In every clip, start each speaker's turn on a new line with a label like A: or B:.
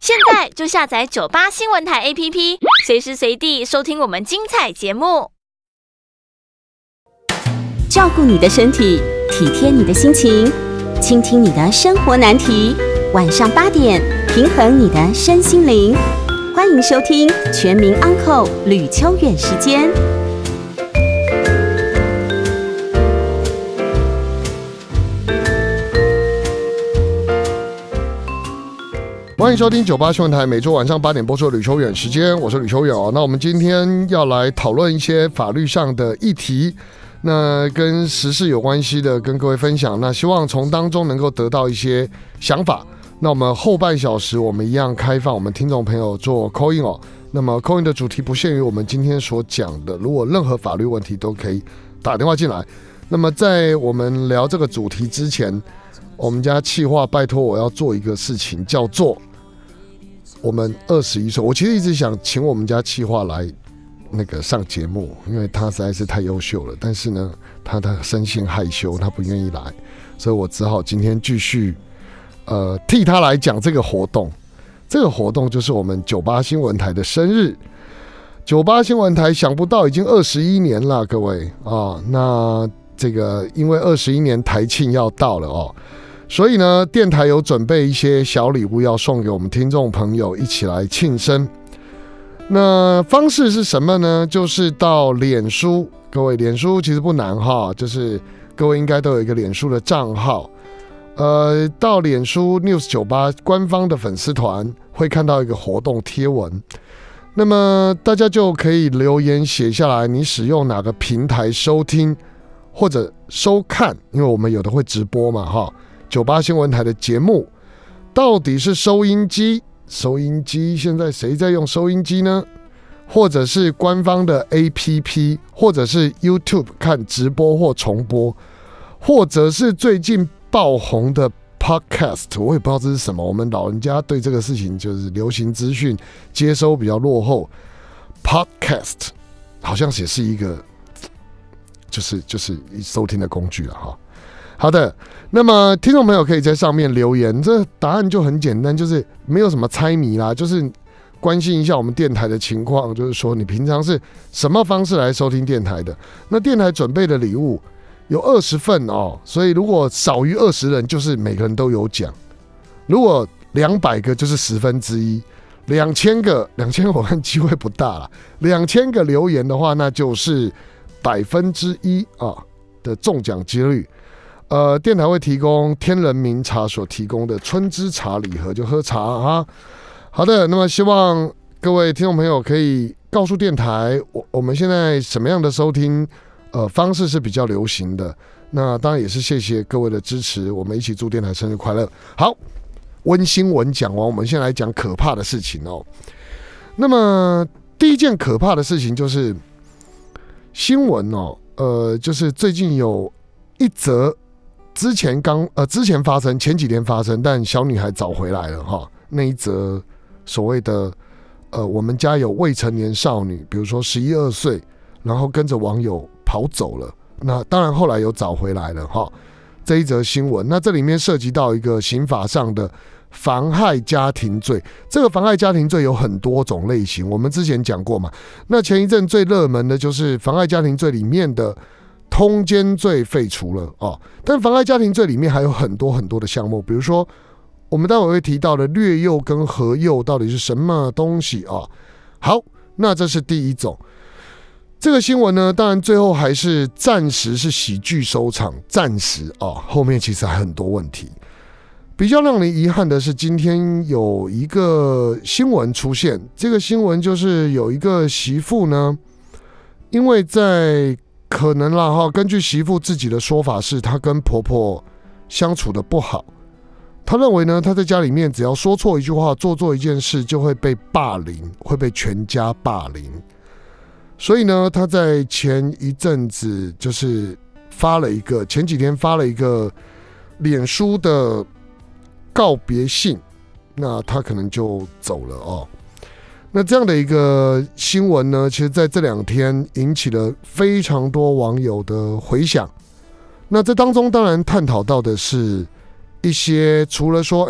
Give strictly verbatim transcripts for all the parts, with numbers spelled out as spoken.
A: 现在就下载九八新闻台 A P P， 随时随地收听我们精彩节目。
B: 照顾你的身体，体贴你的心情，倾听你的生活难题。晚上八点，平衡你的身心灵。欢迎收听全民安扣吕秋远时间。
C: 欢迎收听九八新闻台每周晚上八点播出的吕秋远时间，我是吕秋远哦。那我们今天要来讨论一些法律上的议题，那跟时事有关系的，跟各位分享。那希望从当中能够得到一些想法。那我们后半小时我们一样开放我们听众朋友做 call in 哦。那么 call in 的主题不限于我们今天所讲的，如果任何法律问题都可以打电话进来。那么在我们聊这个主题之前，我们家企划拜托我要做一个事情，叫做我们二十一岁。我其实一直想请我们家企划来那个上节目，因为他实在是太优秀了。但是呢，他的生性害羞，他不愿意来，所以我只好今天继续呃替他来讲这个活动。这个活动就是我们九八新闻台的生日。九八新闻台想不到已经二十一年了，各位啊，那这个因为二十一年台庆要到了哦。所以呢，电台有准备一些小礼物要送给我们听众朋友，一起来庆生。那方式是什么呢？就是到脸书，各位脸书其实不难哈，就是各位应该都有一个脸书的账号，呃，到脸书 News 九八官方的粉丝团会看到一个活动贴文，那么大家就可以留言写下来，你使用哪个平台收听或者收看，因为我们有的会直播嘛哈。九八新闻台的节目到底是收音机？收音机现在谁在用收音机呢？或者是官方的 A P P， 或者是 YouTube 看直播或重播，或者是最近爆红的 Podcast， 我也不知道这是什么。我们老人家对这个事情就是流行资讯接收比较落后。Podcast 好像也是一个，就是就是收听的工具了哈。好的，那么听众朋友可以在上面留言，这答案就很简单，就是没有什么猜谜啦，就是关心一下我们电台的情况，就是说你平常是什么方式来收听电台的。那电台准备的礼物有二十份哦，所以如果少于二十人，就是每个人都有奖；如果两百个，就是十分之一；两千个，两千我看机会不大啦，两千个留言的话，那就是百分之一啊的中奖几率。呃，电台会提供天人茗茶所提供的春之茶礼盒，就喝茶啊。好的，那么希望各位听众朋友可以告诉电台，我我们现在什么样的收听呃方式是比较流行的。那当然也是谢谢各位的支持，我们一起祝电台生日快乐。好，温馨文讲完，我们先来讲可怕的事情哦。那么第一件可怕的事情就是新闻哦，呃，就是最近有一则。之前刚呃之前发生，前几天发生，但小女孩找回来了哈。那一则所谓的呃，我们家有未成年少女，比如说十一二岁，然后跟着网友跑走了。那当然后来有找回来了哈。这一则新闻，那这里面涉及到一个刑法上的妨害家庭罪。这个妨害家庭罪有很多种类型，我们之前讲过嘛。那前一阵最热门的就是妨害家庭罪里面的。通奸罪废除了哦，但妨害家庭罪里面还有很多很多的项目，比如说我们待会会提到的掠诱跟合诱到底是什么东西啊？好，那这是第一种。这个新闻呢，当然最后还是暂时是喜剧收场，暂时啊，后面其实还很多问题。比较让人遗憾的是，今天有一个新闻出现，这个新闻就是有一个媳妇呢，因为在可能啦哈，根据媳妇自己的说法是，她跟婆婆相处的不好。她认为呢，她在家里面只要说错一句话，做错一件事，就会被霸凌，会被全家霸凌。所以呢，她在前一阵子就是发了一个，前几天发了一个脸书的告别信，那她可能就走了哦。那这样的一个新闻呢，其实在这两天引起了非常多网友的回响。那这当中当然探讨到的是一些除了说，哎，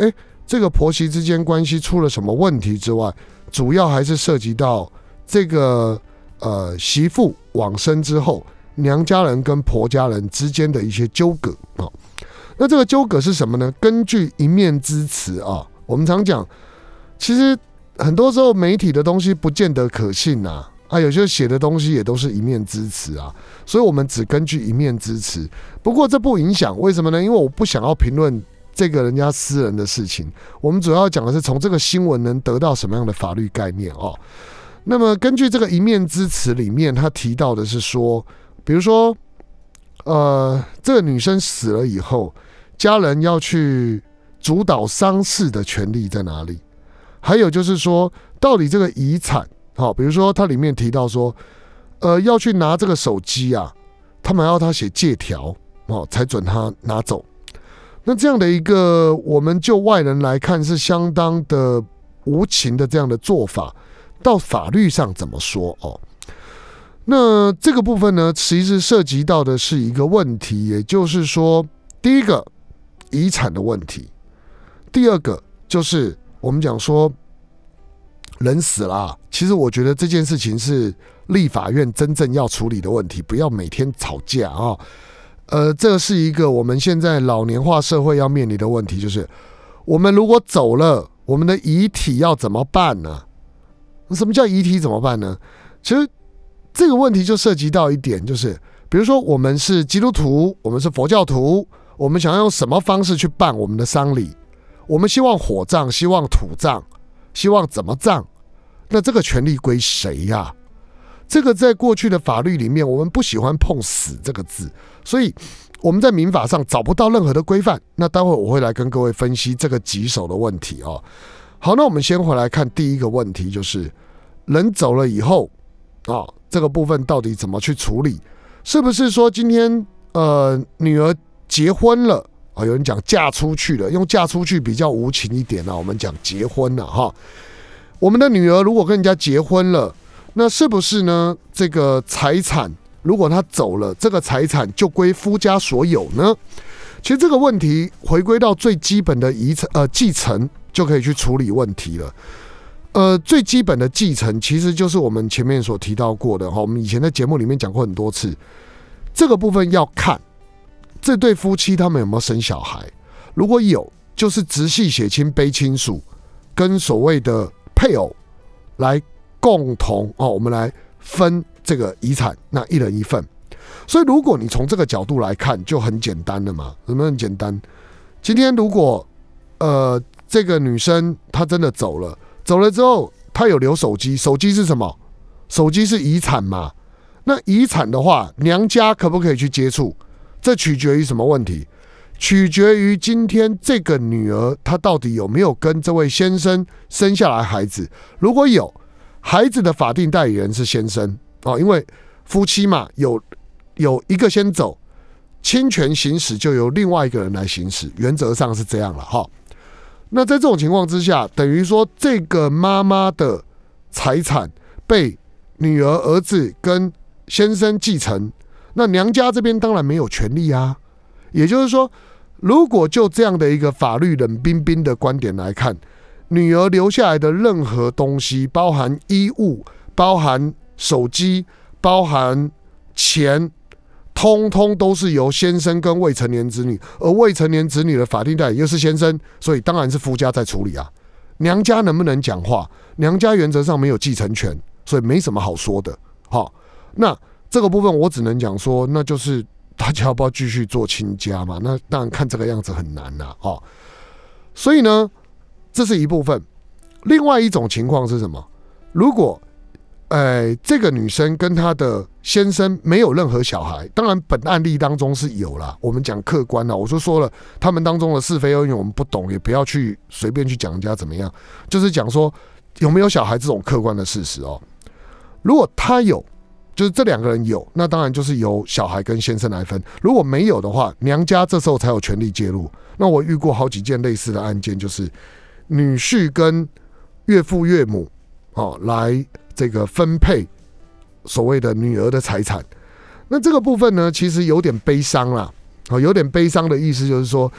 C: 这个婆媳之间关系出了什么问题之外，主要还是涉及到这个呃媳妇往生之后，娘家人跟婆家人之间的一些纠葛啊。那这个纠葛是什么呢？根据一面之词啊，我们常讲，其实很多时候媒体的东西不见得可信啊，啊，有些写的东西也都是一面之词啊，所以我们只根据一面之词。不过这不影响，为什么呢？因为我不想要评论这个人家私人的事情，我们主要讲的是从这个新闻能得到什么样的法律概念哦。那么根据这个一面之词里面，他提到的是说，比如说，呃，这个女生死了以后，家人要去主导丧事的权利在哪里？还有就是说，到底这个遗产，好，比如说它里面提到说，呃，要去拿这个手机啊，他们要他写借条哦，才准他拿走。那这样的一个，我们就外人来看是相当的无情的这样的做法，到法律上怎么说哦？那这个部分呢，其实涉及到的是一个问题，也就是说，第一个遗产的问题，第二个就是我们讲说人死了啊，其实我觉得这件事情是立法院真正要处理的问题，不要每天吵架啊。呃，这是一个我们现在老年化社会要面临的问题，就是我们如果走了，我们的遗体要怎么办呢？什么叫遗体怎么办呢？其实这个问题就涉及到一点，就是比如说我们是基督徒，我们是佛教徒，我们想要用什么方式去办我们的丧礼？我们希望火葬，希望土葬，希望怎么葬？那这个权利归谁呀、啊？这个在过去的法律里面，我们不喜欢碰死这个字，所以我们在民法上找不到任何的规范。那待会我会来跟各位分析这个棘手的问题哦。好，那我们先回来看第一个问题，就是人走了以后啊，这个部分到底怎么去处理？是不是说今天呃女儿结婚了啊？有人讲嫁出去了，用嫁出去比较无情一点啊，我们讲结婚了哈。我们的女儿如果跟人家结婚了，那是不是呢？这个财产如果她走了，这个财产就归夫家所有呢？其实这个问题回归到最基本的遗产呃继承就可以去处理问题了。呃，最基本的继承其实就是我们前面所提到过的哈，我们以前在节目里面讲过很多次。这个部分要看这对夫妻他们有没有生小孩，如果有，就是直系血亲卑亲属跟所谓的配偶来共同哦，我们来分这个遗产，那一人一份。所以如果你从这个角度来看，就很简单了嘛。什么很简单？今天如果呃这个女生她真的走了，走了之后她有留手机，手机是什么？手机是遗产嘛？那遗产的话，娘家可不可以去接触？这取决于什么问题？取决于今天这个女儿她到底有没有跟这位先生生下来孩子。如果有，孩子的法定代理人是先生哦，因为夫妻嘛，有有一个先走，侵权行使就由另外一个人来行使，原则上是这样了哈。那在这种情况之下，等于说这个妈妈的财产被女儿、儿子跟先生继承，那娘家这边当然没有权利啊。也就是说，如果就这样的一个法律冷冰冰的观点来看，女儿留下来的任何东西，包含衣物、包含手机、包含钱，通通都是由先生跟未成年子女，而未成年子女的法定代理又是先生，所以当然是夫家在处理啊。娘家能不能讲话？娘家原则上没有继承权，所以没什么好说的。好，那这个部分我只能讲说，那就是大家要不要继续做亲家嘛？那当然看这个样子很难啦、啊。所以呢，这是一部分。另外一种情况是什么？如果呃，这个女生跟她的先生没有任何小孩，当然本案例当中是有啦，我们讲客观啦，我就说了，他们当中的是非恩怨我们不懂，也不要去随便去讲人家怎么样，就是讲说有没有小孩这种客观的事实哦。如果他有，就是这两个人有，那当然就是由小孩跟先生来分。如果没有的话，娘家这时候才有权利介入。那我遇过好几件类似的案件，就是女婿跟岳父岳母哦来这个分配所谓的女儿的财产。那这个部分呢，其实有点悲伤啦，有点悲伤的意思就是说，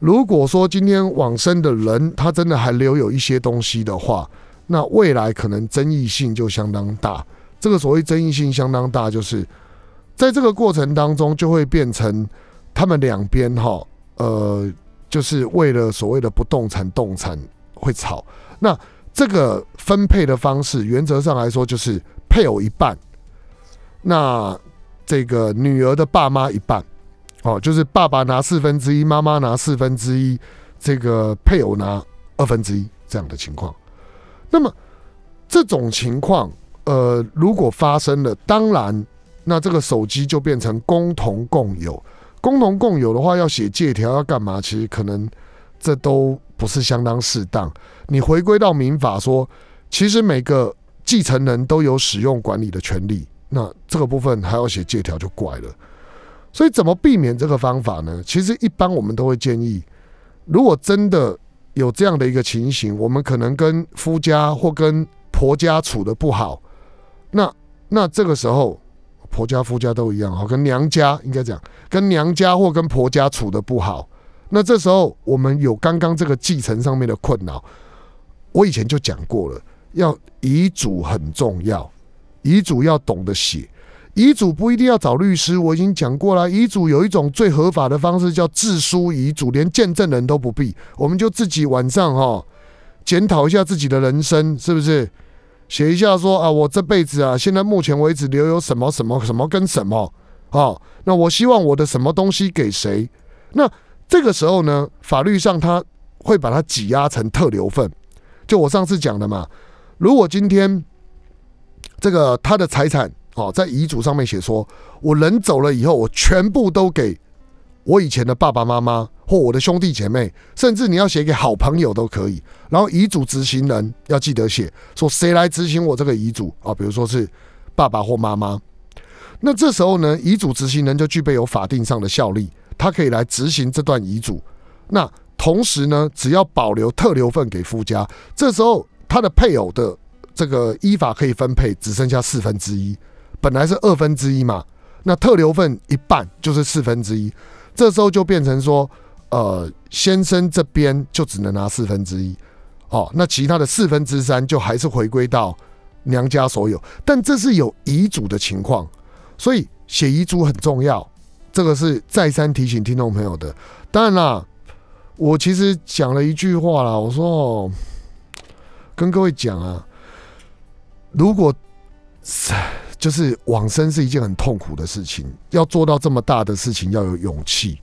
C: 如果说今天往生的人他真的还留有一些东西的话，那未来可能争议性就相当大。这个所谓争议性相当大，就是在这个过程当中就会变成他们两边哈，呃，就是为了所谓的不动产动产会吵。那这个分配的方式，原则上来说就是配偶一半，那这个女儿的爸妈一半，哦，就是爸爸拿四分之一，妈妈拿四分之一，这个配偶拿二分之一这样的情况。那么这种情况，呃，如果发生了，当然，那这个手机就变成共同共有。共同共有的话，要写借条要干嘛？其实可能这都不是相当适当。你回归到民法说，其实每个继承人都有使用管理的权利，那这个部分还要写借条就怪了。所以怎么避免这个方法呢？其实一般我们都会建议，如果真的有这样的一个情形，我们可能跟夫家或跟婆家处得不好，那那这个时候婆家夫家都一样，跟娘家应该讲，跟娘家或跟婆家处得不好，那这时候我们有刚刚这个继承上面的困扰，我以前就讲过了，要遗嘱很重要，遗嘱要懂得写。遗嘱不一定要找律师，我已经讲过了。遗嘱有一种最合法的方式叫自书遗嘱，连见证人都不必，我们就自己晚上哈检讨一下自己的人生，是不是？写一下说啊，我这辈子啊，现在目前为止留有什么什么什么跟什么啊？那我希望我的什么东西给谁？那这个时候呢，法律上他会把它挤压成特留份。就我上次讲的嘛，如果今天这个他的财产哦，在遗嘱上面写说，我人走了以后，我全部都给我以前的爸爸妈妈或我的兄弟姐妹，甚至你要写给好朋友都可以。然后遗嘱执行人要记得写，说谁来执行我这个遗嘱啊？比如说是爸爸或妈妈。那这时候呢，遗嘱执行人就具备有法定上的效力，他可以来执行这段遗嘱。那同时呢，只要保留特留份给夫家，这时候他的配偶的这个依法可以分配只剩下四分之一，本来是二分之一嘛，那特留份一半就是四分之一，这时候就变成说，呃，先生这边就只能拿四分之一，哦，那其他的四分之三就还是回归到娘家所有，但这是有遗嘱的情况，所以写遗嘱很重要，这个是再三提醒听众朋友的。当然啦，我其实讲了一句话啦，我说哦，跟各位讲啊，如果就是往生是一件很痛苦的事情，要做到这么大的事情要有勇气。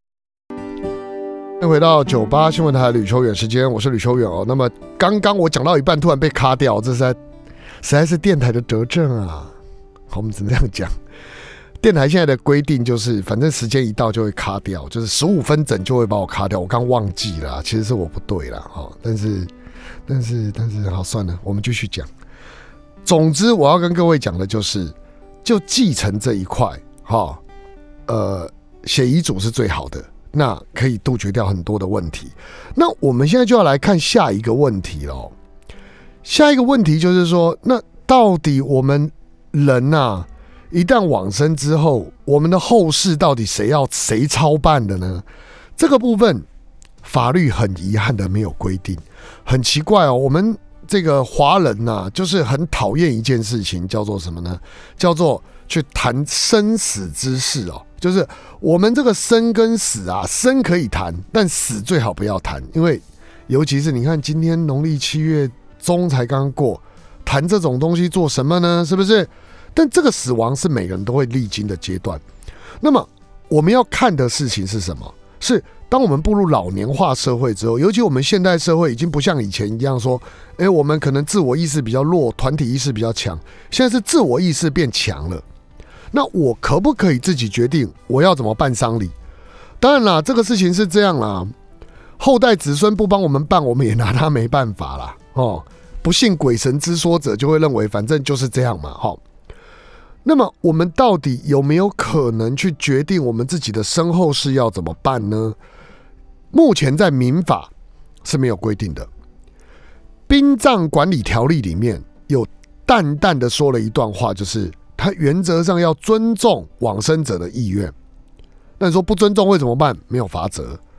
C: 回到九八新闻台吕秋远时间，我是吕秋远哦。那么刚刚我讲到一半突然被卡掉，这实在实在是电台的德政啊。好，我们只能这样讲。电台现在的规定就是，反正时间一到就会卡掉，就是十五分整就会把我卡掉。我刚忘记了，其实是我不对啦，哈。但是但是但是好，算了，我们继续讲。总之，我要跟各位讲的就是，就继承这一块，哈，呃，写遗嘱是最好的，那可以杜绝掉很多的问题。那我们现在就要来看下一个问题了。下一个问题就是说，那到底我们人啊，一旦往生之后，我们的后事到底谁要谁操办的呢？这个部分法律很遗憾的没有规定，很奇怪哦，我们。这个华人呐、啊，就是很讨厌一件事情，叫做什么呢？叫做去谈生死之事哦。就是我们这个生跟死啊，生可以谈，但死最好不要谈，因为尤其是你看今天农历七月中才刚过，谈这种东西做什么呢？是不是？但这个死亡是每个人都会历经的阶段。那么我们要看的事情是什么？是当我们步入老年化社会之后，尤其我们现代社会已经不像以前一样说，哎，我们可能自我意识比较弱，团体意识比较强，现在是自我意识变强了。那我可不可以自己决定我要怎么办丧礼？当然啦，这个事情是这样啦，后代子孙不帮我们办，我们也拿他没办法啦。哦，不信鬼神之说者就会认为，反正就是这样嘛。哦，那么我们到底有没有可能去决定我们自己的身后事要怎么办呢？目前在民法是没有规定的，殡葬管理条例里面有淡淡的说了一段话，就是他原则上要尊重往生者的意愿。那你说不尊重会怎么办？没有法则。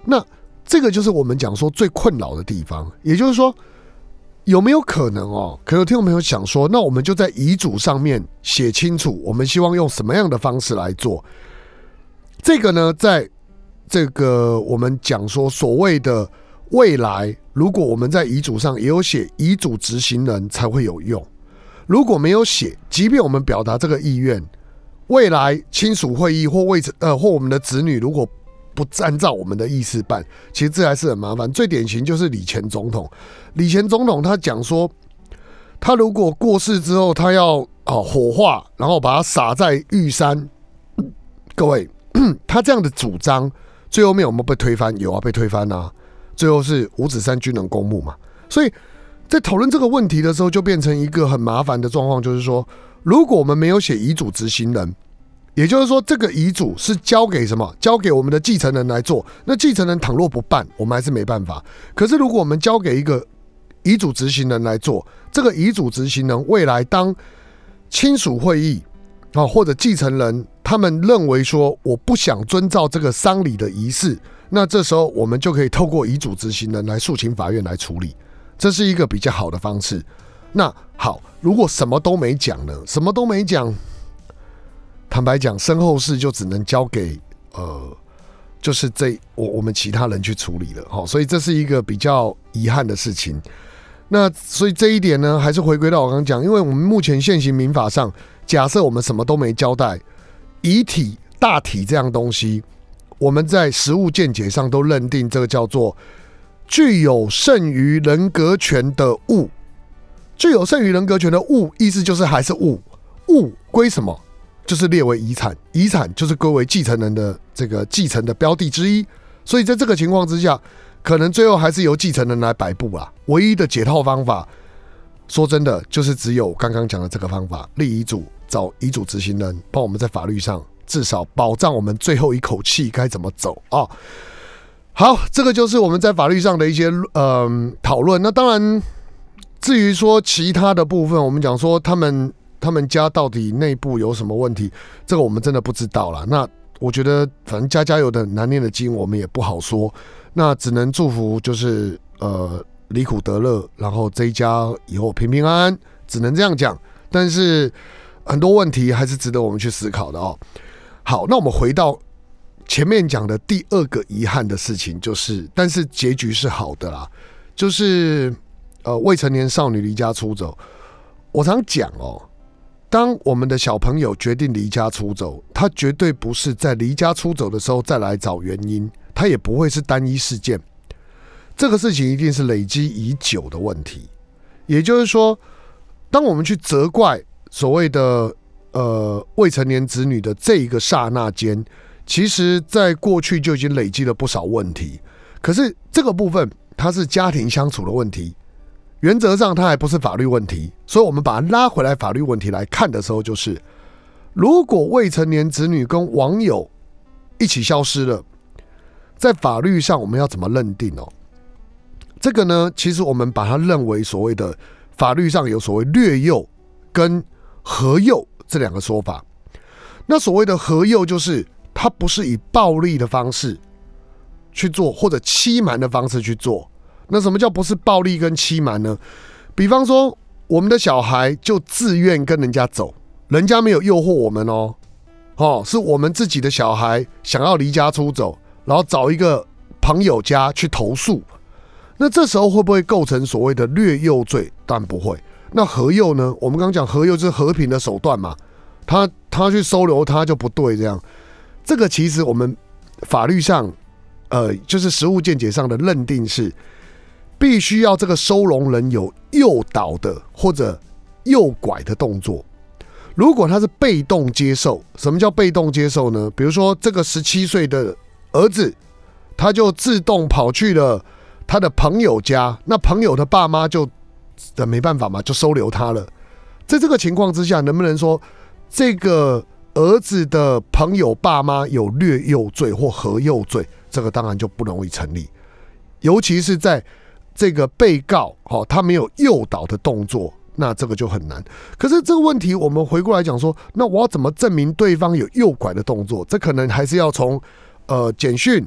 C: 那这个就是我们讲说最困扰的地方，也就是说，有没有可能哦？可能有听众朋友想说，那我们就在遗嘱上面写清楚，我们希望用什么样的方式来做？这个呢，在这个我们讲说所谓的未来，如果我们在遗嘱上也有写遗嘱执行人才会有用。如果没有写，即便我们表达这个意愿，未来亲属会议或未呃或我们的子女如果不按照我们的意思办，其实这还是很麻烦。最典型就是李前总统，李前总统他讲说，他如果过世之后，他要哦火化，然后把它撒在玉山。各位，他这样的主张，最后面有没有被推翻？有啊，被推翻啊。最后是五指山军人公墓嘛。所以在讨论这个问题的时候，就变成一个很麻烦的状况，就是说，如果我们没有写遗嘱执行人，也就是说，这个遗嘱是交给什么？交给我们的继承人来做。那继承人倘若不办，我们还是没办法。可是如果我们交给一个遗嘱执行人来做，这个遗嘱执行人未来当亲属会议啊或者继承人他们认为说我不想遵照这个丧礼的仪式，那这时候我们就可以透过遗嘱执行人来诉请法院来处理，这是一个比较好的方式。那好，如果什么都没讲呢？什么都没讲。坦白讲，身后事就只能交给呃，就是这我我们其他人去处理了，好，所以这是一个比较遗憾的事情。那所以这一点呢，还是回归到我刚刚讲，因为我们目前现行民法上，假设我们什么都没交代，遗体大体这样东西，我们在实务见解上都认定这个叫做具有剩余人格权的物，具有剩余人格权的物，意思就是还是物，物归什么？就是列为遗产，遗产就是归为继承人的这个继承的标的之一，所以在这个情况之下，可能最后还是由继承人来摆布啦。唯一的解套方法，说真的，就是只有刚刚讲的这个方法，立遗嘱，找遗嘱执行人帮我们在法律上至少保障我们最后一口气该怎么走啊。好，这个就是我们在法律上的一些呃讨论。那当然，至于说其他的部分，我们讲说他们。他们家到底内部有什么问题？这个我们真的不知道啦。那我觉得，反正家家有的难念的经，我们也不好说。那只能祝福，就是呃离苦得乐，然后这一家以后平平安安，只能这样讲。但是很多问题还是值得我们去思考的哦。好，那我们回到前面讲的第二个遗憾的事情，就是但是结局是好的啦，就是呃未成年少女离家出走。我常讲哦。当我们的小朋友决定离家出走，他绝对不是在离家出走的时候再来找原因，他也不会是单一事件。这个事情一定是累积已久的问题。也就是说，当我们去责怪所谓的呃未成年子女的这一个刹那间，其实在过去就已经累积了不少问题。可是这个部分，它是家庭相处的问题。原则上，它还不是法律问题，所以我们把它拉回来法律问题来看的时候，就是如果未成年子女跟网友一起消失了，在法律上我们要怎么认定哦？这个呢，其实我们把它认为所谓的法律上有所谓略幼跟合幼这两个说法。那所谓的合幼，就是它不是以暴力的方式去做，或者欺瞒的方式去做。那什么叫不是暴力跟欺瞒呢？比方说，我们的小孩就自愿跟人家走，人家没有诱惑我们哦，哦，是我们自己的小孩想要离家出走，然后找一个朋友家去投诉。那这时候会不会构成所谓的略幼罪？当然不会。那合幼呢？我们刚刚讲合幼就是和平的手段嘛，他他去收留他就不对，这样。这个其实我们法律上，呃，就是实务见解上的认定是。必须要这个收容人有诱导的或者诱拐的动作。如果他是被动接受，什么叫被动接受呢？比如说这个十七岁的儿子，他就自动跑去了他的朋友家，那朋友的爸妈就没办法嘛，就收留他了。在这个情况之下，能不能说这个儿子的朋友爸妈有略幼罪或合幼罪？这个当然就不容易成立，尤其是在这个被告、哦、他没有诱导的动作，那这个就很难。可是这个问题我们回过来讲说，那我要怎么证明对方有诱拐的动作？这可能还是要从呃简讯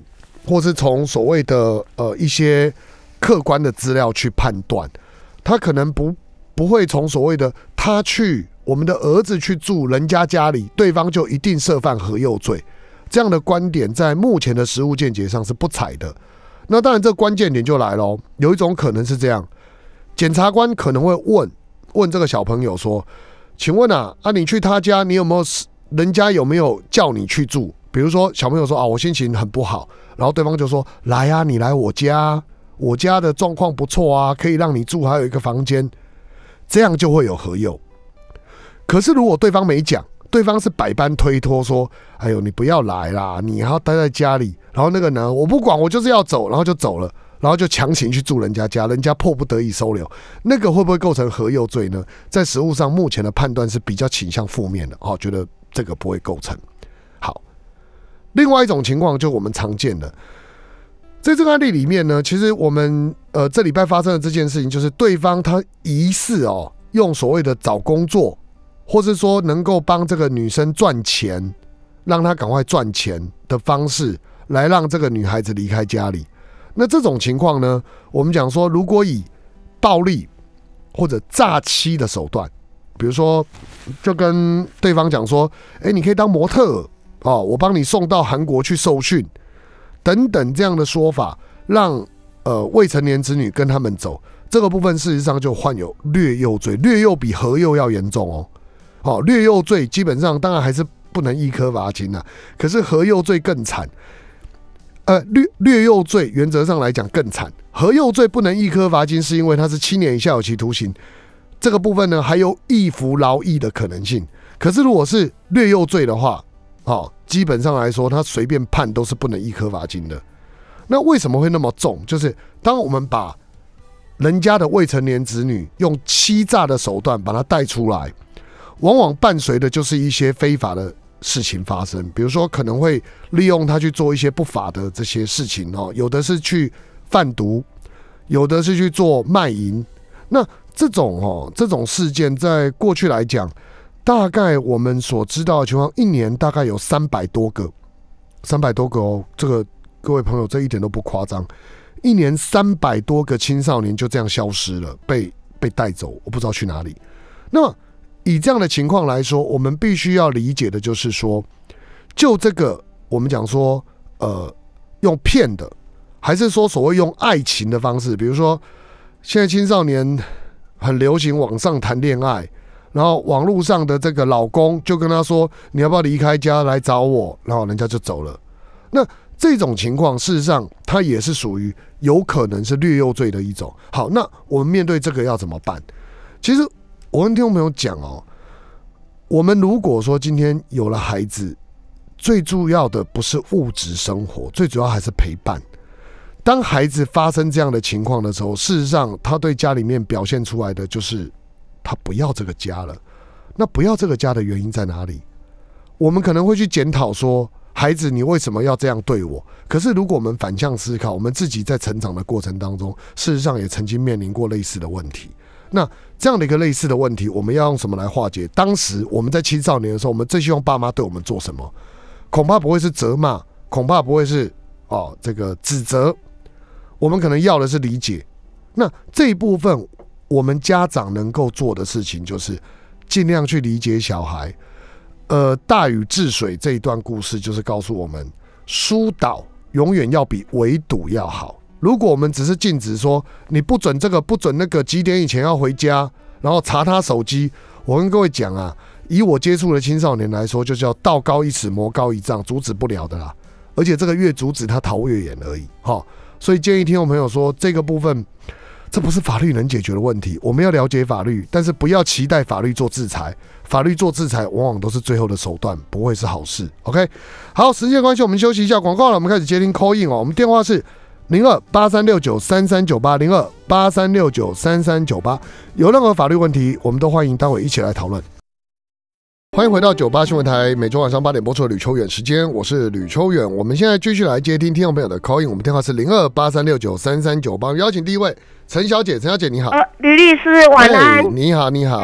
C: 或是从所谓的呃一些客观的资料去判断，他可能不不会从所谓的他去我们的儿子去住人家家里，对方就一定涉犯合诱罪，这样的观点在目前的实务见解上是不采的。那当然，这个关键点就来了，有一种可能是这样，检察官可能会问问这个小朋友说：“请问啊，啊你去他家，你有没有人家有没有叫你去住？比如说小朋友说啊，我心情很不好，然后对方就说来啊，你来我家，我家的状况不错啊，可以让你住，还有一个房间，这样就会有合诱。可是如果对方没讲，对方是百般推脱说，哎呦你不要来啦，你还要待在家里。”然后那个呢，我不管，我就是要走，然后就走了，然后就强行去住人家家，人家迫不得已收留，那个会不会构成合诱罪呢？在实务上，目前的判断是比较倾向负面的，哦，觉得这个不会构成。好，另外一种情况就我们常见的，在这个案例里面呢，其实我们呃这礼拜发生的这件事情，就是对方他疑似哦用所谓的找工作，或是说能够帮这个女生赚钱，让她赶快赚钱的方式，来让这个女孩子离开家里。那这种情况呢，我们讲说，如果以暴力或者诈欺的手段，比如说就跟对方讲说，哎，你可以当模特哦，我帮你送到韩国去受训等等这样的说法，让呃未成年子女跟他们走，这个部分事实上就患有掠诱罪，掠诱比合诱要严重哦。哦，掠诱罪基本上当然还是不能易科罚金啊，可是合诱罪更惨。呃，掠掠诱罪原则上来讲更惨，合诱罪不能易科罚金，是因为它是七年以下有期徒刑，这个部分呢还有易服劳役的可能性。可是如果是掠诱罪的话，哦，基本上来说，他随便判都是不能易科罚金的。那为什么会那么重？就是当我们把人家的未成年子女用欺诈的手段把他带出来，往往伴随的就是一些非法的事情发生，比如说可能会利用他去做一些不法的这些事情哦，有的是去贩毒，有的是去做卖淫。那这种哦，这种事件在过去来讲，大概我们所知道的情况，一年大概有三百多个，三百多个哦，这个各位朋友这一点都不夸张，一年三百多个青少年就这样消失了，被被带走，我不知道去哪里。那么以这样的情况来说，我们必须要理解的就是说，就这个我们讲说，呃，用骗的，还是说所谓用爱情的方式，比如说现在青少年很流行网上谈恋爱，然后网络上的这个老公就跟他说，你要不要离开家来找我，然后人家就走了。那这种情况事实上它也是属于有可能是掠诱罪的一种。好，那我们面对这个要怎么办？其实我跟听众朋友讲哦，我们如果说今天有了孩子，最主要的不是物质生活，最主要还是陪伴。当孩子发生这样的情况的时候，事实上他对家里面表现出来的就是他不要这个家了。那不要这个家的原因在哪里？我们可能会去检讨说，孩子你为什么要这样对我？可是如果我们反向思考，我们自己在成长的过程当中，事实上也曾经面临过类似的问题。那这样的一个类似的问题，我们要用什么来化解？当时我们在青少年的时候，我们最希望爸妈对我们做什么？恐怕不会是责骂，恐怕不会是哦这个指责，我们可能要的是理解。那这一部分，我们家长能够做的事情，就是尽量去理解小孩。呃，大禹治水这一段故事，就是告诉我们，疏导永远要比围堵要好。如果我们只是禁止说你不准这个不准那个，几点以前要回家，然后查他手机，我跟各位讲啊，以我接触的青少年来说，就叫道高一尺魔高一丈，阻止不了的啦。而且这个越阻止他逃越远而已。所以建议听众朋友说，这个部分这不是法律能解决的问题，我们要了解法律，但是不要期待法律做制裁。法律做制裁往往都是最后的手段，不会是好事。 OK， 好，时间关系我们休息一下广告了，我们开始接听 call in 哦。我们电话是零二八三六九三三九八 零二八三六九三三九八，有任何法律问题我们都欢迎待会一起来讨论。欢迎回到九八新闻台，每周晚上八点播出的吕秋远时间，我是吕秋远。我们现在继续来接听听众朋友的 call in， 我们电话是零二八三六九三三九八，邀请第一位陈小姐，陈小姐你好。
D: 呃，吕律师晚安。
C: 你好，你好。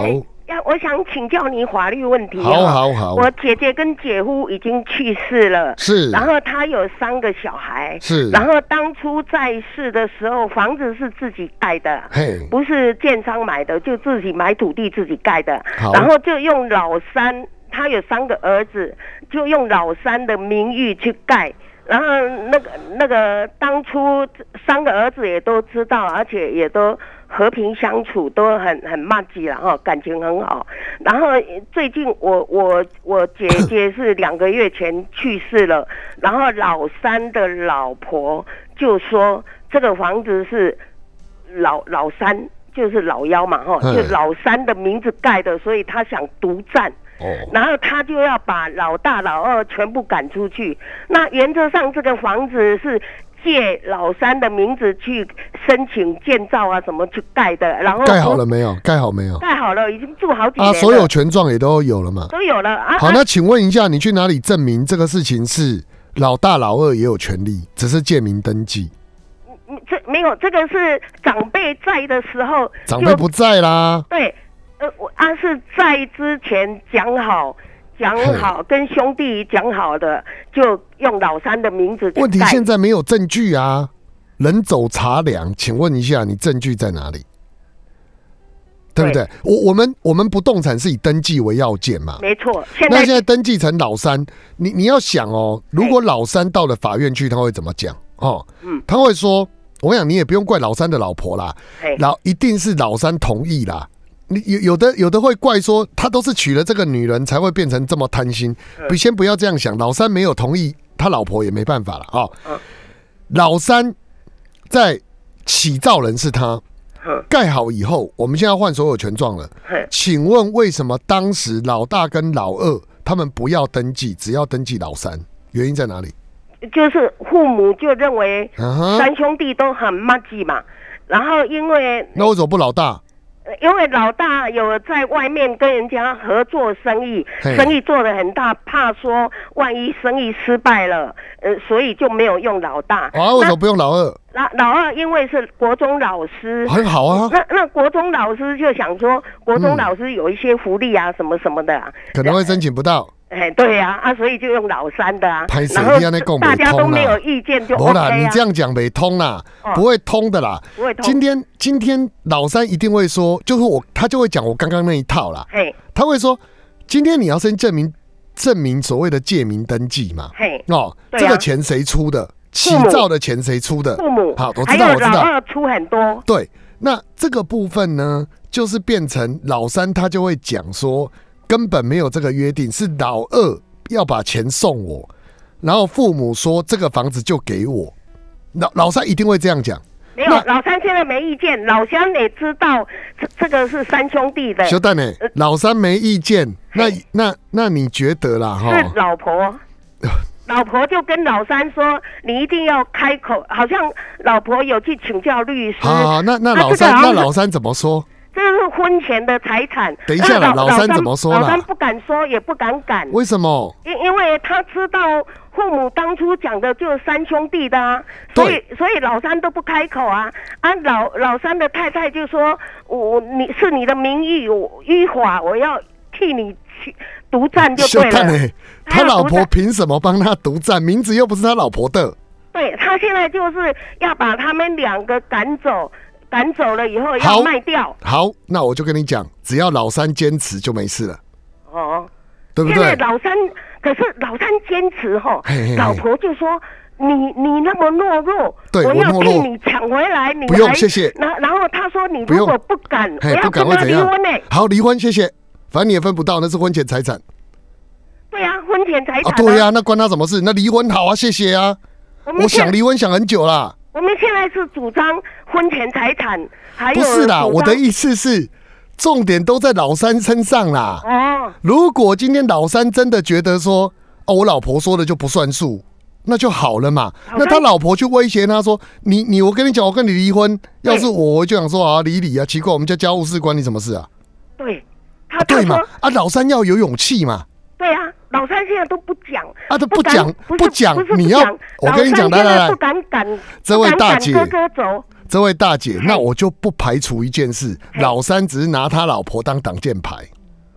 D: 要我想请教你法律问题、哦。
C: 好好好。
D: 我姐姐跟姐夫已经去世了，
C: 是。
D: 然后他有三个小孩，
C: 是。
D: 然后当初在世的时候，房子是自己盖的，
C: 嘿，
D: 不是建商买的，就自己买土地自己盖的。
C: 好。
D: 然后就用老三，他有三个儿子，就用老三的名誉去盖。然后那个那个当初三个儿子也都知道，而且也都和平相处，都很很默契了哈，感情很好。然后最近我我我姐姐是两个月前去世了，然后老三的老婆就说这个房子是老老三，就是老幺嘛哈，就老三的名字盖的，所以他想独占。然后他就要把老大老二全部赶出去。那原则上这个房子是借老三的名字去申请建造啊什么去盖的，然后
C: 盖好了没有？盖好没有？
D: 盖好了，已经住好几年了。
C: 啊，所有权状也都有了嘛？
D: 都有了啊。
C: 好，那请问一下，你去哪里证明这个事情是老大老二也有权利，只是借名登记？
D: 这没有，这个是长辈在的时候，
C: 长辈不在啦。
D: 对。呃，我啊是在之前讲好，讲好跟兄弟讲好的，就用老三的名字。
C: 问题现在没有证据啊，人走茶凉。请问一下，你证据在哪里？对不对？我我们我们不动产是以登记为要件嘛？
D: 没错。现在
C: 那现在登记成老三，你你要想哦，如果老三到了法院去，他会怎么讲？哦，嗯，他会说，我想你也不用怪老三的老婆啦，老一定是老三同意啦。你有有的有的会怪说他都是娶了这个女人才会变成这么贪心，你先不要这样想，老三没有同意，他老婆也没办法了啊、哦。老三在起造人是他，盖好以后，我们现在换所有权状了。请问为什么当时老大跟老二他们不要登记，只要登记老三？原因在哪里？
D: 就是父母就认为三兄弟都很默契嘛，然后因为
C: 那为什么不老大？
D: 因为老大有在外面跟人家合作生意，生意做得很大，怕说万一生意失败了，呃，所以就没有用老大。
C: 啊，为什么不用老二？
D: 老老二因为是国中老师，
C: 很好啊。
D: 那那国中老师就想说，国中老师有一些福利啊，嗯、什么什么的、啊，
C: 可能会申请不到。
D: 哎，对呀、啊，啊，所以就用老三的啊，
C: 然后
D: 大家都没有意见就 OK 啊。
C: 你这样讲没通啦，哦、不会通的啦。
D: 不会通。
C: 今天今天老三一定会说，就是我，他就会讲我刚刚那一套啦。嘿，他会说，今天你要先证明证明所谓的借名登记嘛。嘿，哦，啊、这个钱谁出的？起造的钱谁出的？
D: 父母。
C: 好，我知道，我知道。
D: 老二出很多。
C: 对，那这个部分呢，就是变成老三他就会讲说。根本没有这个约定，是老二要把钱送我，然后父母说这个房子就给我，老老三一定会这样讲。
D: 没有，老三现在没意见，老三也知道这这个是三兄弟的。
C: 小蛋呢，老三没意见，那那那你觉得啦？哈，
D: 是老婆，老婆就跟老三说，你一定要开口，好像老婆有去请教律师。
C: 好，那那老三那老三怎么说？
D: 这是婚前的财产。
C: 等一下啦，老三怎么说啦？
D: 老三不敢说，也不敢赶。
C: 为什么？
D: 因因为他知道父母当初讲的就是三兄弟的啊，所以所以老三都不开口啊。啊，老老三的太太就说：“我你是你的名誉，我依法我要替你去独占就对了。
C: 欸”他老婆凭什么帮他独占？名字又不是他老婆的。
D: 对，他现在就是要把他们两个赶走。赶走了以后要卖掉。
C: 好，那我就跟你讲，只要老三坚持就没事了。哦，对不对？
D: 现在老三，可是老三坚持哈，老婆就说你你那么懦弱，
C: 对
D: 我要替你抢回来，你
C: 不用谢谢。
D: 然然后他说你如果不敢，我要跟他离婚呢。
C: 好，离婚谢谢，反正你也分不到，那是婚前财产。
D: 对啊，婚前财产。
C: 对啊，那关他什么事？那离婚好啊，谢谢啊。我想离婚想很久啦。
D: 我们现在是主张婚前财产，还有
C: 不是啦，我的意思是，重点都在老三身上啦。哦，如果今天老三真的觉得说，哦，我老婆说的就不算数，那就好了嘛。那他老婆去威胁他说，你你我跟你讲，我跟你离婚，要是我我就想说啊，离离啊，奇怪，我们家家务事关你什么事啊？
D: 对，
C: 他对嘛？啊，老三要有勇气嘛。
D: 对啊，老三现在都不讲
C: 啊，都不讲
D: 不
C: 讲，你要我跟你讲，来来来，
D: 不敢赶，
C: 这位大姐，
D: 哥哥走，
C: 这位大姐，那我就不排除一件事，老三只是拿他老婆当挡箭牌。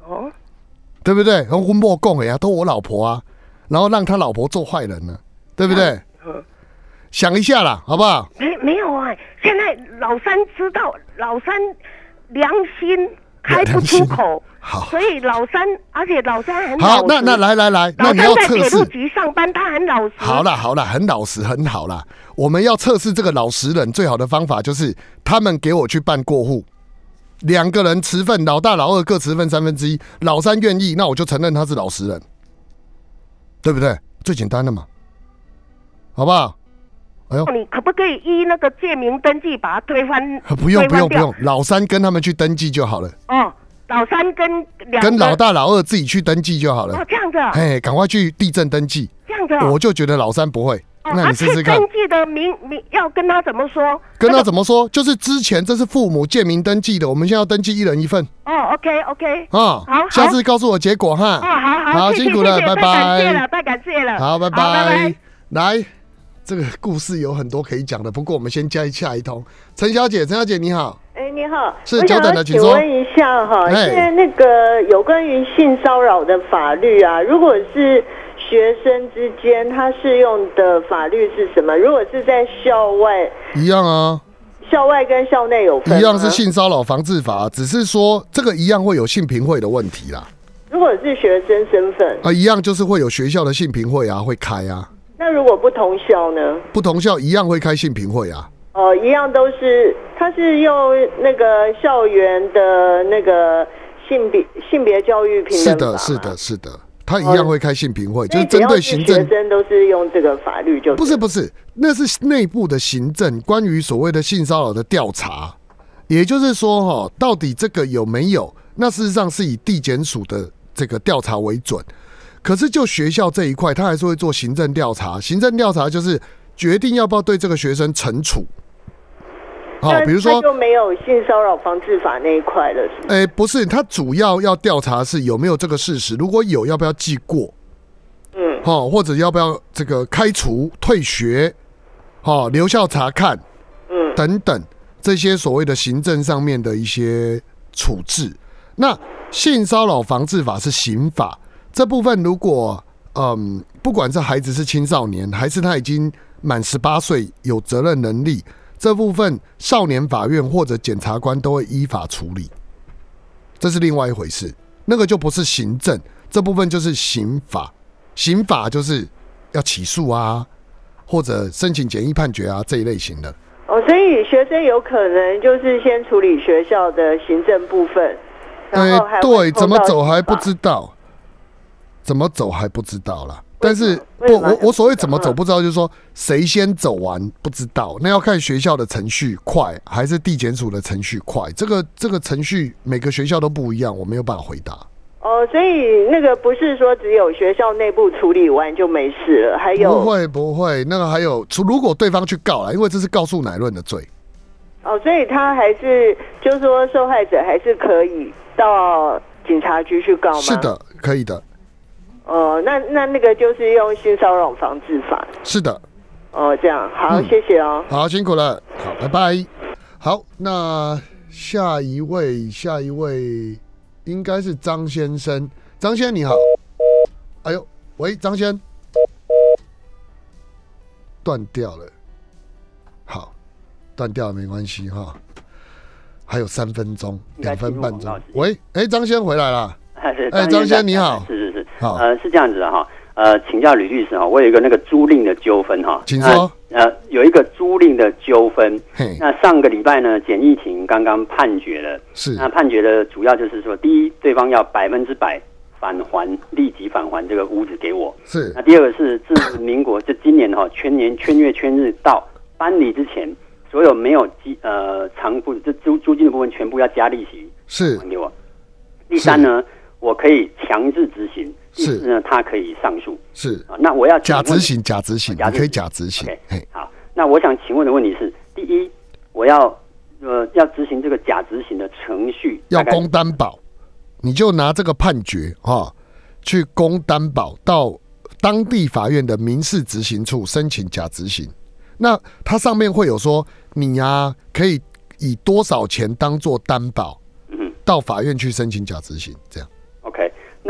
D: 哦，
C: 对不对？然后温莫共哎呀，都我老婆啊，然后让他老婆做坏人呢，对不对？
D: 嗯，
C: 想一下啦，好不好？
D: 没没有啊，现在老三知道，老三良心开不出口。
C: 好，
D: 所以老三，而且老三很老实。
C: 好，那那来来来，那
D: 老
C: 你要
D: 三在铁路
C: 测试。
D: 局上班，他很老实。
C: 好啦好啦，很老实，很好啦。我们要测试这个老实人，最好的方法就是他们给我去办过户，两个人持份，老大老二各持份三分之一，老三愿意，那我就承认他是老实人，对不对？最简单的嘛，好不好？哎呦，
D: 你可不可以依那个借名登记把它推翻？
C: 不用不用不
D: 推翻掉
C: 用，老三跟他们去登记就好了。
D: 哦，老三跟两
C: 跟
D: 个
C: 老大老二自己去登记就好了。
D: 哦，这样子啊，
C: 哎，赶快去地震登记。
D: 这样子啊。
C: 我就觉得老三不会，
D: 哦
C: 那你试试看
D: 啊去登。记的名名要跟他怎么说？
C: 跟他
D: 那个
C: 怎么说？就是之前这是父母借名登记的，我们现在要登记一人一份
D: 哦 ，OK OK。
C: 啊。
D: 好好
C: 下次告诉我结果哈。
D: 哦，好好，
C: 好
D: 谢谢
C: 辛苦了拜
D: 谢谢太感谢
C: 拜
D: 了，太感谢了。
C: 好，拜
D: 拜拜。
C: 来，这个故事有很多可以讲的，不过我们先接下一通。陈小姐，陈小姐你好。
E: 哎，你好，
C: 是
E: 我想要
C: 久等了请说
E: 请问一下哈，
C: 哎
E: 现在那个有关于性骚扰的法律啊，如果是学生之间，他适用的法律是什么？如果是在校外，
C: 一样啊，
E: 校外跟校内有分吗？
C: 一样是性骚扰防治法，只是说这个一样会有性平会的问题啦。
E: 如果是学生身份，
C: 啊，一样就是会有学校的性平会啊，会开啊。
E: 那如果不同校呢？
C: 不同校一样会开性平会啊。
E: 哦，一样都是，他是用那个校园的那个性别性别教育平
C: 是的，
E: 等法吗
C: 是的，是的，他一样会开性平会，就
E: 所以
C: 是针对行政
E: 只要是学。生都是用这个法律就
C: 不是不是，那是内部的行政关于所谓的性骚扰的调查，也就是说哈，到底这个有没有？那事实上是以地检署的这个调查为准。可是就学校这一块，他还是会做行政调查。行政调查就是决定要不要对这个学生惩处。好，
E: 那
C: 比如说
E: 那就没有性骚扰防治法那一块了，是吗？
C: 诶、不是，他主要要调查是有没有这个事实，如果有，要不要记过？
E: 嗯，
C: 哦，或者要不要这个开除、退学，哦，留校查看，
E: 嗯，
C: 等等这些所谓的行政上面的一些处置。那性骚扰防治法是刑法这部分，如果嗯，不管是孩子是青少年，还是他已经满十八岁有责任能力，这部分少年法院或者检察官都会依法处理，这是另外一回事。那个就不是行政，这部分就是刑法。刑法就是要起诉啊，或者申请简易判决啊这一类型的。
E: 哦，所以学生有可能就是先处理学校的行政部分，然后还会
C: 对，
E: 碰到
C: 怎么走还不
E: 刑
C: 知道，怎么走还不知道啦。但是不，
E: 为什么
C: 我我所谓怎么走
E: 嗯
C: 不知道，就是说谁先走完不知道，那要看学校的程序快还是地检署的程序快。这个这个程序每个学校都不一样，我没有办法回答。
E: 哦，所以那个不是说只有学校内部处理完就没事了，还有
C: 不会不会，那个还有，除如果对方去告了，因为这是告诉乃论的罪。
E: 哦，所以他还是就是说受害者还是可以到警察局去告吗？
C: 是。的，可以的，
E: 哦，那那那个就是用性骚扰防治法。
C: 是的。
E: 哦，这样好，
C: 嗯
E: 谢谢哦。
C: 好，辛苦了，好，拜拜。好，那下一位，下一位应该是张先生。张先生你好，哎呦，喂，张先生，断掉了。好，断掉了没关系哈，还有三分钟，两分半钟。喂，哎，张先生回来了。哎，张先生你好，
F: 是是是，
C: 好，
F: 呃，是这样子的哈，呃，请教吕律师哈，我有一个那个租赁的纠纷哈，
C: 请说。
F: 呃，有一个租赁的纠纷，
C: 嘿，
F: 那上个礼拜呢，简易庭刚刚判决了，
C: 是
F: 那判决的主要就是说，第一，对方要百分之百返还，立即返还这个屋子给我，
C: 是
F: 那第二个是自民国就今年哈圈年圈月圈日到搬离之前，所有没有基呃偿付这租租金的部分全部要加利息
C: 是
F: 还给我。第三呢，我可以强制执行。第
C: 是
F: 四呢，他可以上诉。
C: 是
F: 啊，那我要请问
C: 假执行，假执行，
F: 假执行
C: 你可以假执行
F: OK，。
C: 嘿，
F: 好，那我想请问的问题是：第一，我要呃要执行这个假执行的程序，大概
C: 要公担保，你就拿这个判决哈、去公担保到当地法院的民事执行处申请假执行。那它上面会有说，你啊可以以多少钱当做担保，
F: 嗯
C: 到法院去申请假执行，这样。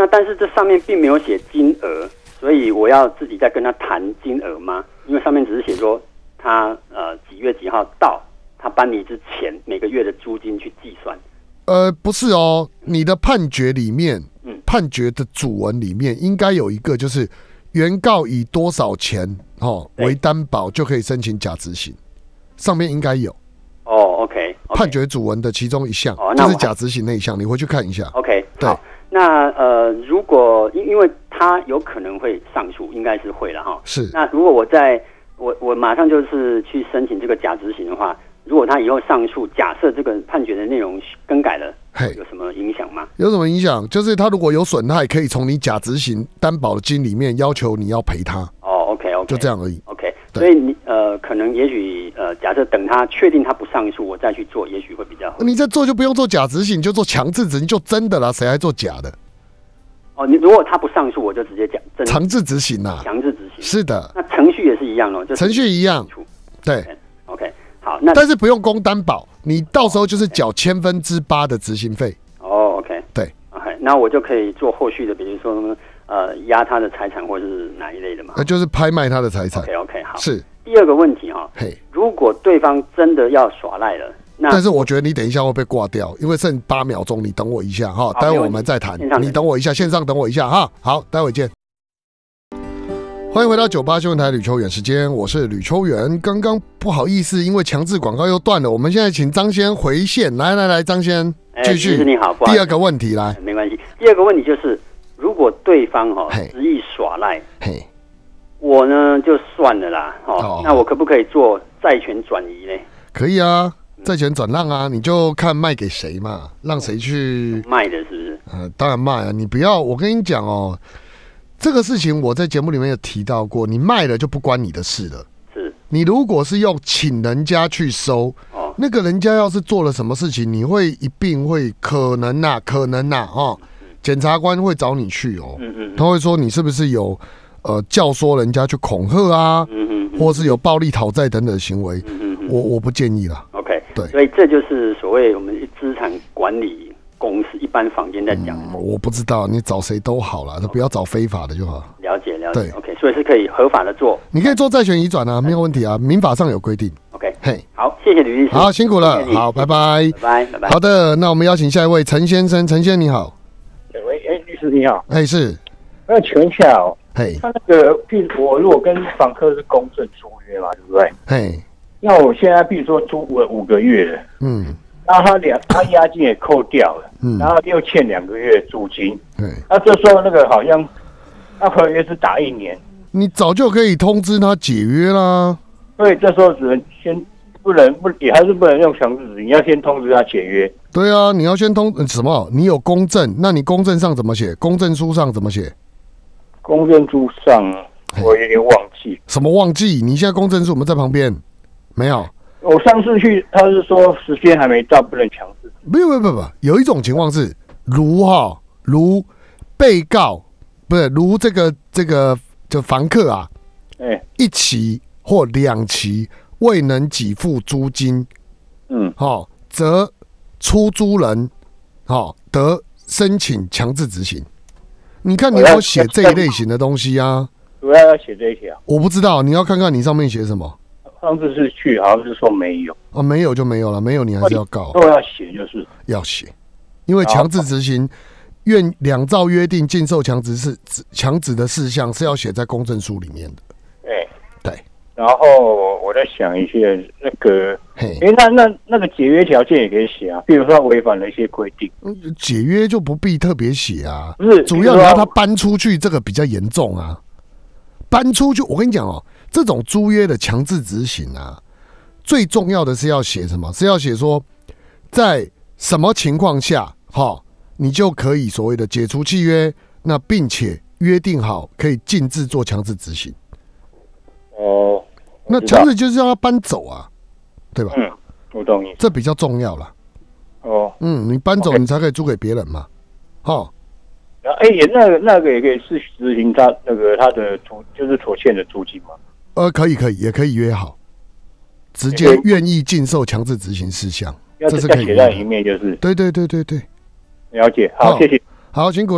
F: 那但是这上面并没有写金额，所以我要自己再跟他谈金额吗？因为上面只是写说他呃几月几号到，他搬离之前每个月的租金去计算。
C: 呃，不是哦，你的判决里面，
F: 嗯，
C: 判决的主文里面应该有一个，就是原告以多少钱哦为担保就可以申请假执行，上面应该有。
F: 哦 ，OK，, okay
C: 判决主文的其中一项，
F: 哦，
C: 就是假执行那一项，你回去看一下。
F: OK，
C: 对。
F: 好，那呃，如果因因为他有可能会上诉，应该是会了哈。
C: 是。
F: 那如果我在我我马上就是去申请这个假执行的话，如果他以后上诉，假设这个判决的内容更改了，有什么影响吗？
C: 有什么影响？就是他如果有损害，可以从你假执行担保的金里面要求你要赔他。
F: 哦 ，OK OK，
C: 就这样而已。
F: OK， 所以你呃，可能也许呃，假设等他确定他不上诉，我再去做，也许会比较好。
C: 你在做就不用做假执行，就做强制执行，就真的啦，谁还做假的？
F: 哦，你如果他不上诉，我就直接讲
C: 强制执行啦，
F: 强制执行
C: 是的。
F: 那程序也是一样哦，就
C: 程序一样，对。
F: OK， 好，那
C: 但是不用供担保，你到时候就是缴千分之八的执行费。
F: 哦 ，OK，
C: 对
F: ，OK， 那我就可以做后续的，比如说什么呃压他的财产或者是哪一类的嘛？
C: 那就是拍卖他的财产。
F: OK OK， 好。
C: 是
F: 第二个问题哈、哦，
C: 嘿，
F: 如果对方真的要耍赖了。
C: 但是我觉得你等一下会被挂掉，因为剩八秒钟，你等我一下哈，待会我们再谈。你等我一下，线上等我一下哈。好，待会见。欢迎回到九八新闻台吕秋远时间，我是吕秋远。刚刚不好意思，因为强制广告又断了，我们现在请张先回线。来来来，张先继续。
F: 欸、你好，
C: 第二个问题来，
F: 没关系。第二个问题就是，如果对方哈、哦、执意耍赖，我呢就算了啦，哦，哦那我可不可以做债权转移呢？
C: 可以啊。债权转让啊，你就看卖给谁嘛，让谁去
F: 卖的，是不是？
C: 呃，当然卖啊，你不要，我跟你讲哦，这个事情我在节目里面有提到过，你卖了就不关你的事了。
F: 是，
C: 你如果是用请人家去收，哦，那个人家要是做了什么事情，你会一并会可能呐、啊，可能呐、啊，哦，检察官会找你去哦，嗯嗯，他会说你是不是有呃教唆人家去恐吓啊，嗯嗯，或是有暴力讨债等等的行为，嗯嗯，我我不建议啦。
F: OK，
C: 对，
F: 所以这就是所谓我们资产管理公司一般坊间在讲、嗯。
C: 我不知道，你找谁都好啦， okay. 不要找非法的就好。
F: 了解了解。
C: 对
F: ，OK， 所以是可以合法的做。
C: 你可以做债权移转啊，没有问题啊，民法上有规定。
F: OK， 嘿，好，谢谢吕律师。
C: 好，辛苦了，好，拜拜，
F: 拜拜，拜拜。
C: 好的，那我们邀请下一位陈先生，陈先生你好。
G: 喂，哎，律师你好。
C: 哎，是。
G: 那请问一下哦，
C: 嘿，
G: 他那个，譬如我如果跟房客是公证租约嘛，对不对？
C: 嘿。
G: 那我现在比如说租了五个月了，嗯，然后他两他押金也扣掉了，嗯，然后又欠两个月租金，对，那这时候那个好像那合约是打一年，
C: 你早就可以通知他解约啦。
G: 所以这时候只能先不能不也还是不能用强制执行，你要先通知他解约。
C: 对啊，你要先通、呃、什么？你有公证，那你公证上怎么写？公证书上怎么写？
G: 公证书上我有点忘记。
C: 什么忘记？你现在公证书我们在旁边。没有，
G: 我上次去，他是说时间还没到，不能强制。
C: 不不不不，有一种情况是，如哈如被告不是如这个这个就房客啊，哎、欸，一期或两期未能给付租金，嗯，好、哦，则出租人好、哦、得申请强制执行。你看你有没有写这一类型的东西啊？
G: 主要要写这一条，
C: 我不知道，你要看看你上面写什么。
G: 上次是去，好像是说没有
C: 哦，没有就没有了，没有你还是要告，
G: 都要写，就是
C: 要写，因为强制执行，愿两照约定禁售强制是强制的事项是要写在公证书里面的。
G: 对
C: 对，
G: 然后我在想一些那个，哎、欸，那那那个解约条件也可以写啊，比如说违反了一些规定，
C: 嗯，解约就不必特别写啊，
G: 不是，
C: 主要你要他搬出去，这个比较严重啊，搬出去，我跟你讲哦。这种租约的强制执行啊，最重要的是要写什么？是要写说，在什么情况下，哈，你就可以所谓的解除契约，那并且约定好可以禁止做强制执行。
G: 哦，
C: 那强制就是让他搬走啊，对吧？
G: 嗯，我懂你。
C: 这比较重要啦。
G: 哦，
C: 嗯，你搬走你才可以租给别人嘛，哈。
G: 然后，哎，也那个那个也可以是执行他那个他的租，就是所欠的租金嘛。
C: 呃，可以，可以，也可以约好，直接愿意禁售强制执行事项，这是可以
G: 写在里面，就是。
C: 对对对对对，
G: 了解，好，谢谢，
C: 好，辛苦了。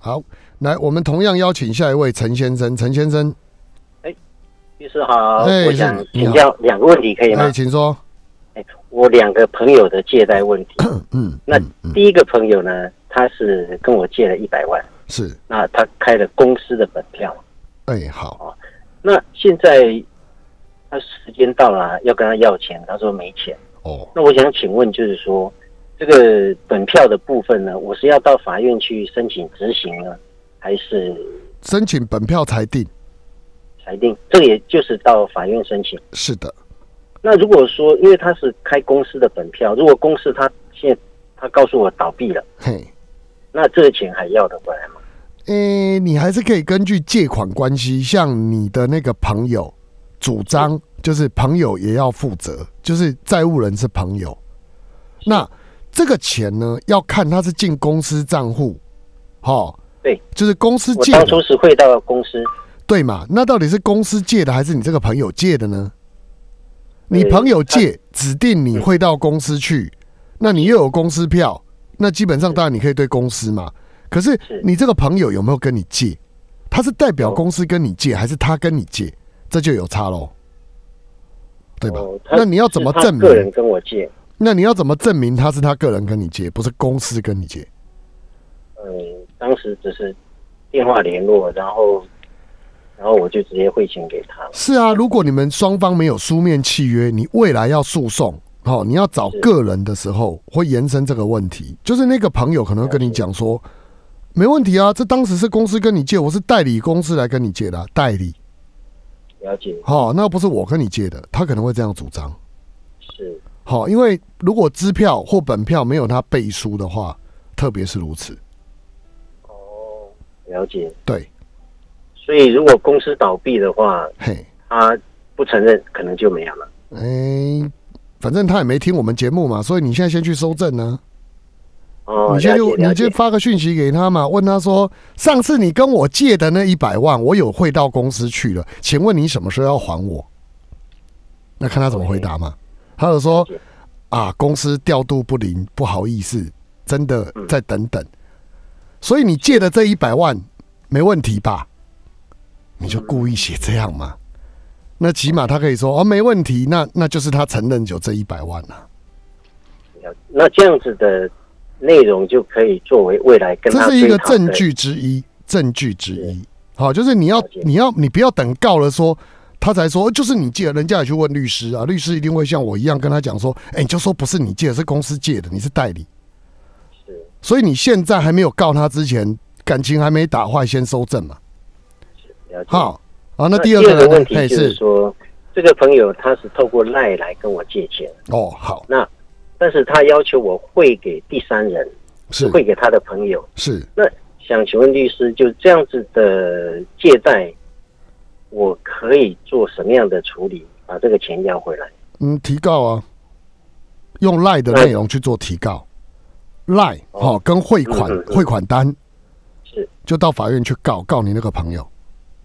C: 好，来，我们同样邀请下一位陈先生。陈先生，
H: 哎，律师好，我想请教两个问题，可以吗？
C: 哎，请说。
H: 哎，我两个朋友的借贷问题。嗯，那第一个朋友呢，他是跟我借了一百万，
C: 是，
H: 那他开了公司的本票。
C: 哎，好。
H: 哦，那现在他时间到了，要跟他要钱，他说没钱。哦，那我想请问，就是说，这个本票的部分呢，我是要到法院去申请执行呢，还是
C: 申请本票裁定？
H: 裁定，这个也就是到法院申请。
C: 是的。
H: 那如果说，因为他是开公司的本票，如果公司他现在他告诉我倒闭了，嘿，那这个钱还要得回来吗？
C: 诶，你还是可以根据借款关系，像你的那个朋友主张，就是朋友也要负责，就是债务人是朋友。那这个钱呢，要看他是进公司账户，哦，
H: 对，
C: 就是公司借的。
H: 我当初是汇到公司，
C: 对嘛？那到底是公司借的，还是你这个朋友借的呢？你朋友借，指定你汇到公司去，那你又有公司票，那基本上当然你可以对公司嘛。可是你这个朋友有没有跟你借？他是代表公司跟你借，还是他跟你借？这就有差咯，对吧？哦、那你要怎么证明？
H: 个人跟我借。
C: 那你要怎么证明他是他个人跟你借，不是公司跟你借？
H: 嗯，当时只是电话联络，然后。然后我就直接汇钱给他。
C: 是啊，如果你们双方没有书面契约，你未来要诉讼，哦，你要找个人的时候，会延伸这个问题。就是那个朋友可能会跟你讲说，没问题啊，这当时是公司跟你借，我是代理公司来跟你借的、啊，代理。
H: 了解。
C: 好、哦，那不是我跟你借的，他可能会这样主张。
H: 是。
C: 好、哦，因为如果支票或本票没有他背书的话，特别是如此。
H: 哦，了解。
C: 对。
H: 所以，如果公司倒闭的话，嘿，他不承认，可能就没有了。
C: 哎、欸，反正他也没听我们节目嘛，所以你现在先去搜证呢、啊。哦，你先就你就发个讯息给他嘛，问他说，上次你跟我借的那一百万，我有汇到公司去了，请问你什么时候要还我？那看他怎么回答嘛。他就说啊，公司调度不灵，不好意思，真的再等等。嗯、所以你借的这一百万没问题吧？你就故意写这样嘛？那起码他可以说哦，没问题，那那就是他承认有这一百万了。
H: 那这样子的内容就可以作为未来跟他
C: 这是一个证据之一，证据之一。好，就是你要你要你不要等告了说他才说，就是你借的，人家也去问律师啊，律师一定会像我一样跟他讲说，哎、欸，你就说不是你借的，是公司借的，你是代理。是，所以你现在还没有告他之前，感情还没打坏，先收证嘛。好，好，那第二 个,
H: 个问题就是说，这个朋友他是透过赖来跟我借钱。
C: 哦，好，
H: 那但是他要求我汇给第三人，是汇给他的朋友。
C: 是，
H: 那想请问律师，就这样子的借贷，我可以做什么样的处理，把这个钱要回来？
C: 嗯，提告啊，用赖的内容去做提告，赖哦, 哦跟汇款嗯嗯嗯汇款单
H: 是，
C: 就到法院去告告你那个朋友。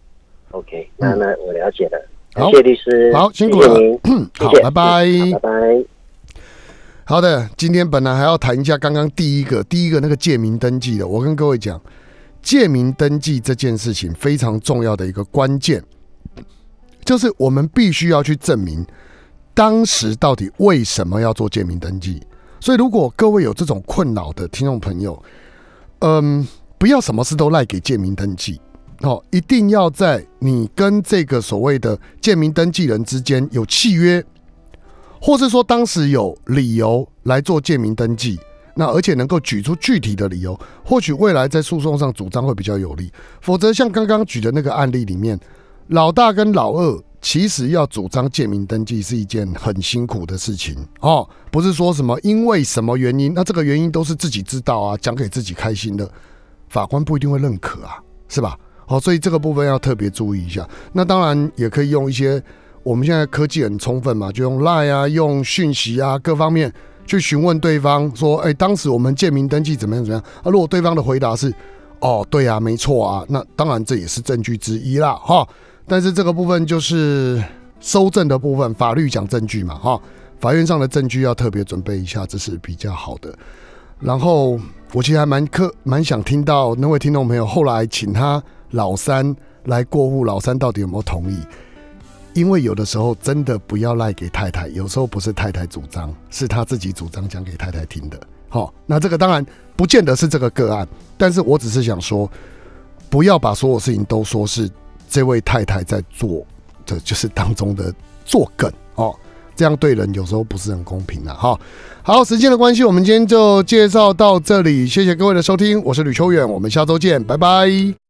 H: OK， 那那我了解了，感谢律师，
C: 好，辛苦了，好，拜拜，
H: 拜拜。
C: 好的，今天本来还要谈一下刚刚第一个第一个那个借名登记的，我跟各位讲，借名登记这件事情非常重要的一个关键，就是我们必须要去证明当时到底为什么要做借名登记。所以，如果各位有这种困扰的听众朋友，嗯，不要什么事都赖给借名登记。哦，一定要在你跟这个所谓的借名登记人之间有契约，或是说当时有理由来做借名登记，那而且能够举出具体的理由，或许未来在诉讼上主张会比较有利。否则像刚刚举的那个案例里面，老大跟老二其实要主张借名登记是一件很辛苦的事情哦，不是说什么因为什么原因，那这个原因都是自己知道啊，讲给自己开心的，法官不一定会认可啊，是吧？好，所以这个部分要特别注意一下。那当然也可以用一些，我们现在科技很充分嘛，就用 LINE 啊，用讯息啊，各方面去询问对方说，哎、欸，当时我们借名登记怎么样怎么样？啊，如果对方的回答是，哦，对啊，没错啊，那当然这也是证据之一啦，哈。但是这个部分就是搜证的部分，法律讲证据嘛，哈，法院上的证据要特别准备一下，这是比较好的。 然后我其实还蛮客蛮想听到那位听众朋友后来请他老三来过户，老三到底有没有同意？因为有的时候真的不要赖给太太，有时候不是太太主张，是他自己主张讲给太太听的。好、哦，那这个当然不见得是这个个案，但是我只是想说，不要把所有事情都说是这位太太在做，这就是当中的作梗哦。这样对人有时候不是很公平啊。好，好，时间的关系，我们今天就介绍到这里，谢谢各位的收听，我是吕秋远，我们下周见，拜拜。